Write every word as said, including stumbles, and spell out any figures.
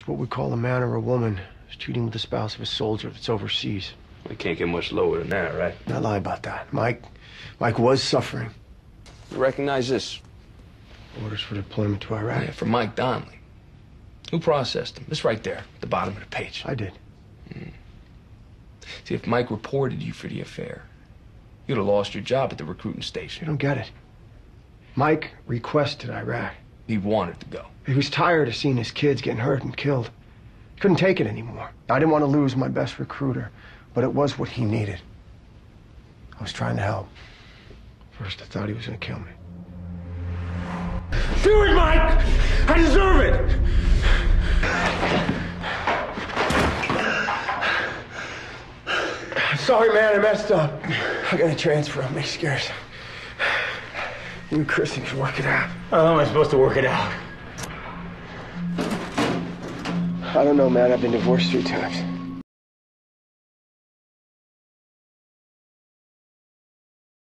what we call a man or a woman is cheating with the spouse of a soldier that's overseas. We can't get much lower than that, right? Not lie about that. Mike, Mike was suffering. You recognize this? Orders for deployment to Iraq. Yeah, from Mike Donnelly. Who processed him? It's right there, at the bottom of the page. I did. Mm. See, if Mike reported you for the affair, you'd have lost your job at the recruiting station. You don't get it. Mike requested Iraq. He wanted to go. He was tired of seeing his kids getting hurt and killed. He couldn't take it anymore. I didn't want to lose my best recruiter, but it was what he needed. I was trying to help. First, I thought he was going to kill me. Do it, Mike! I deserve it! Sorry, man, I messed up. I got a transfer. I'm scared. You and Chris can work it out. How am I supposed to work it out? I don't know, man. I've been divorced three times.